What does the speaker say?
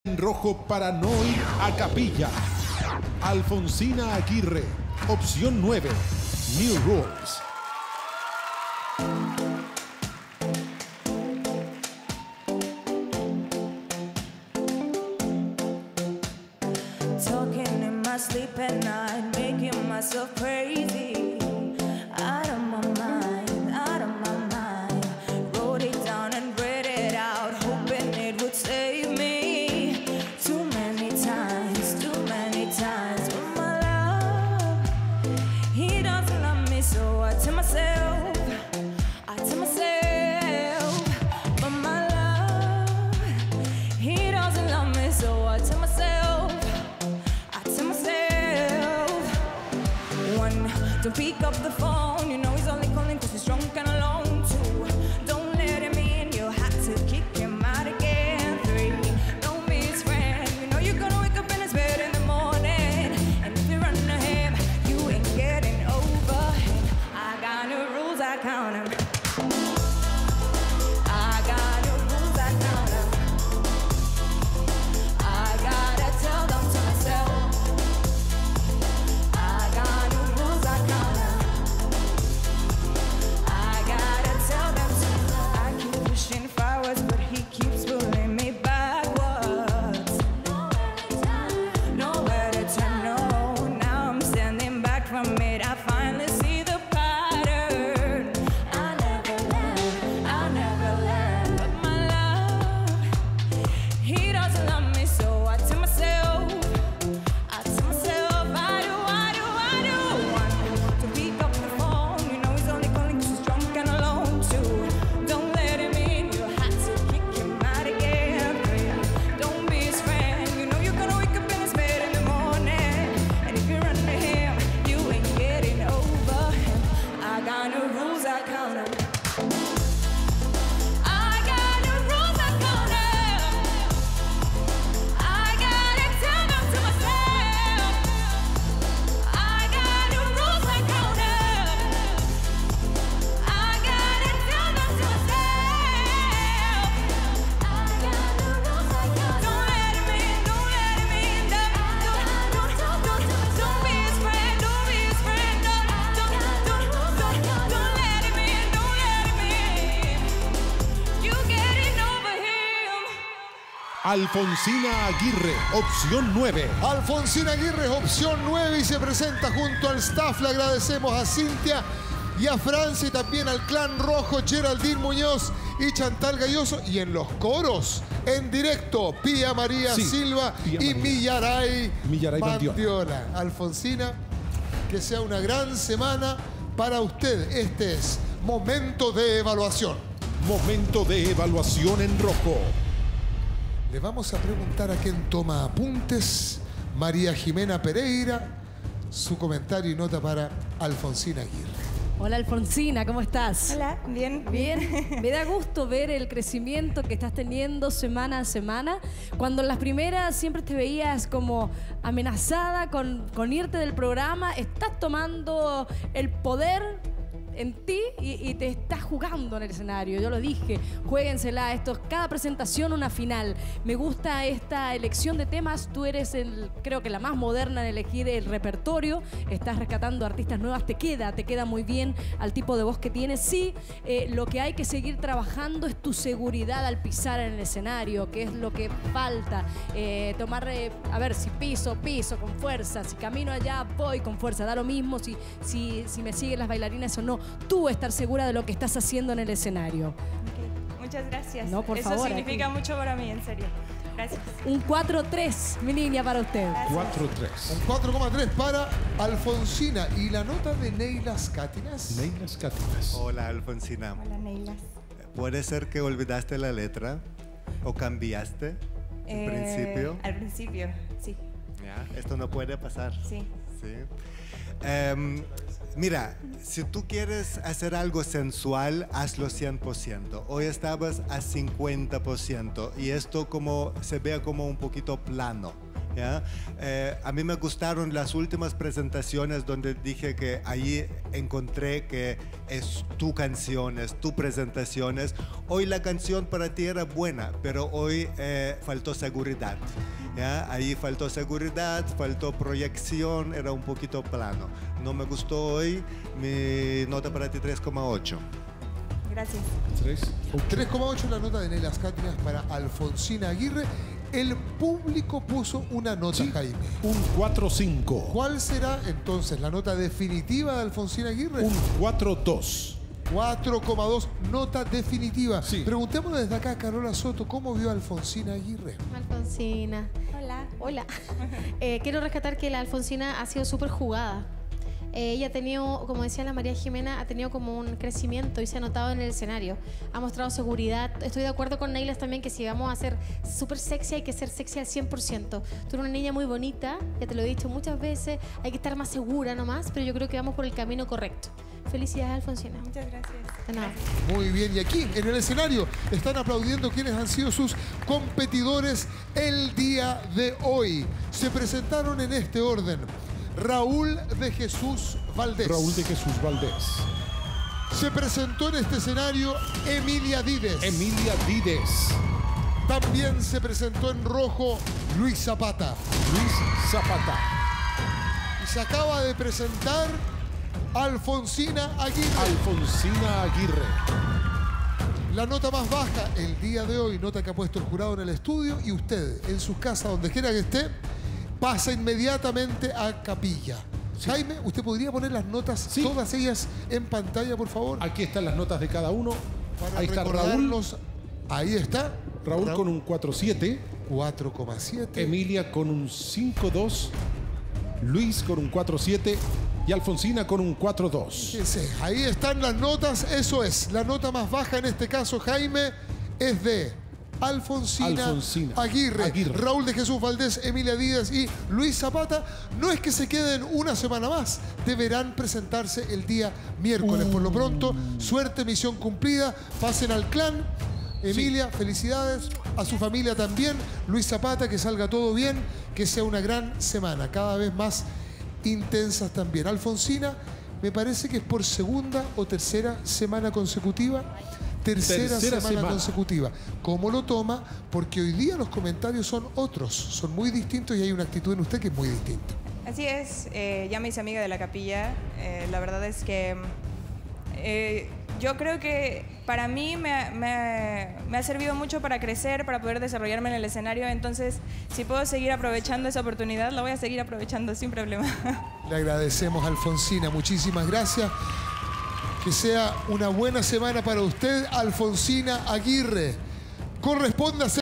En rojo para no ir a capilla. Alfonsina Aguirre, opción 9, New Rules. Talking in my sleep at night, making myself crazy. Out of my mind, out of my mind. Wrote it down and read it out, hoping it would save me. Too many times, but my love, he doesn't love me, so I tell myself, but my love, he doesn't love me, so I tell myself, one, don't pick up the phone, you know he's only calling cause he's drunk and alone. Two, don't let him in, you have to kick him out again. Three, don't be his friend, you know you're gonna wake up in his bed in the morning. And if you run to him, you ain't getting over him. I got no rules, I count him. I got no rules, I count him. I gotta tell them to myself. I got no rules, I count him. I gotta tell them to myself. I keep pushing forwards, but he keeps pulling me backwards. Nowhere to turn, no. Now I'm standing back from it. I finally see the pattern. I never learn. But my love, he doesn't love me, so I tell myself, I do. One, to pick up the phone, you know he's only calling 'cause he's drunk and alone. Two, don't let him in, you have to kick him out again. Three, don't be his friend, you know you're gonna wake up in his bed in the morning. And if you run to him, you ain't getting over him. I got no rules, I count him. I got no rules, I count him. I gotta tell them to myself. I got no rules, I count him. I gotta tell them to myself. I got no rules, I count him. Don't let him in, don't let him in. Don't be his friend, don't be his friend. Don't let him in, don't let him in. You getting over him. Alfonsina Aguirre, opción 9. Alfonsina Aguirre, opción 9, y se presenta junto al staff. Le agradecemos a Cintia y a Francia y también al Clan Rojo, Geraldine Muñoz y Chantal Galloso. Y en los coros, en directo, Pía María Sí, Silva Pía y María. Millaray Bandiola. Bandiola. Alfonsina, que sea una gran semana para usted. Este es Momento de Evaluación. Momento de evaluación en rojo. Le vamos a preguntar a quién toma apuntes. María Jimena Pereira, su comentario y nota para Alfonsina Aguirre. Hola Alfonsina, ¿cómo estás? Hola, bien. Bien, me da gusto ver el crecimiento que estás teniendo semana a semana. Cuando en las primeras siempre te veías como amenazada con irte del programa, estás tomando el poder en ti y te estás jugando en el escenario. Yo lo dije, juéguensela, esto es cada presentación una final. Me gusta esta elección de temas. Tú eres creo que la más moderna en elegir el repertorio. Estás rescatando artistas nuevas, te queda muy bien al tipo de voz que tienes. Sí, lo que hay que seguir trabajando es tu seguridad al pisar en el escenario, que es lo que falta. Tomar, a ver, si piso con fuerza, si camino allá, voy con fuerza. Da lo mismo si me siguen las bailarinas o no. Tú estar segura de lo que estás haciendo en el escenario. Ok, muchas gracias. No, por favor, Eso significa aquí. mucho para mí, en serio. Gracias. Un 4-3, mi niña, para usted. 4-3. Un 4,3 para Alfonsina. Y la nota de Neylas Cátinas. Neylas Cátinas. Hola, Alfonsina. Hola, Neylas. ¿Puede ser que olvidaste la letra o cambiaste al principio? Al principio, sí. Ya, esto no puede pasar. Sí. Sí. Mira, si tú quieres hacer algo sensual, hazlo 100%. Hoy estabas a 50% y esto como se ve como un poquito plano. ¿ya? A mí me gustaron las últimas presentaciones donde dije que ahí encontré que es tu canción, es tu presentación. Hoy la canción para ti era buena, pero hoy faltó seguridad. ¿Ya? Ahí faltó seguridad, faltó proyección, era un poquito plano. No me gustó hoy, mi nota para ti 3,8. Gracias. 3,8 la nota de Nelas Catrinas para Alfonsina Aguirre. El público puso una nota, Jaime. Un 4-5. ¿Cuál será entonces la nota definitiva de Alfonsina Aguirre? Un 4-2. 4,2, nota definitiva. Sí. Preguntemos desde acá a Carola Soto, ¿cómo vio a Alfonsina Aguirre? Alfonsina. Hola. Hola. Quiero rescatar que la Alfonsina ha sido súper jugada. Ella ha tenido, como decía la María Jimena, ha tenido como un crecimiento y se ha notado en el escenario. Ha mostrado seguridad. Estoy de acuerdo con Neilas también que si vamos a ser súper sexy hay que ser sexy al 100%. Tú eres una niña muy bonita, ya te lo he dicho muchas veces, hay que estar más segura nomás, pero yo creo que vamos por el camino correcto. Felicidades, Alfonsina. Muchas gracias. De nada. Muy bien, y aquí en el escenario están aplaudiendo quienes han sido sus competidores el día de hoy. Se presentaron en este orden. Raúl de Jesús Valdés. Raúl de Jesús Valdés. Se presentó en este escenario Emilia Dides. Emilia Dides. También se presentó en rojo Luis Zapata. Luis Zapata. Y se acaba de presentar Alfonsina Aguirre. Alfonsina Aguirre. La nota más baja el día de hoy, nota que ha puesto el jurado en el estudio, y usted en su casa, donde quiera que esté, pasa inmediatamente a capilla. Sí. Jaime, ¿usted podría poner las notas, todas ellas, en pantalla, por favor? Aquí están las notas de cada uno. Para ahí está Raúl. recordarlos. Ahí está. Raúl con un 4,7. 4,7. Emilia con un 5,2. Luis con un 4,7. Y Alfonsina con un 4,2. Ahí están las notas. Eso es. La nota más baja en este caso, Jaime, es de Alfonsina Aguirre, Raúl de Jesús Valdés, Emilia Díaz y Luis Zapata. No es que se queden una semana más, deberán presentarse el día miércoles. Por lo pronto, suerte, misión cumplida. Pasen al clan. Emilia, felicidades. A su familia también. Luis Zapata, que salga todo bien, que sea una gran semana, cada vez más intensas también. Alfonsina, me parece que es por segunda o tercera semana consecutiva. Tercera semana consecutiva. ¿Cómo lo toma? Porque hoy día los comentarios son otros, son muy distintos y hay una actitud en usted que es muy distinta. Así es, ya me hice amiga de la capilla. La verdad es que yo creo que para mí me ha servido mucho para crecer, para poder desarrollarme en el escenario. Entonces, si puedo seguir aprovechando esa oportunidad, la voy a seguir aprovechando sin problema. Le agradecemos, Alfonsina. Muchísimas gracias. Que sea una buena semana para usted, Alfonsina Aguirre. Corresponde a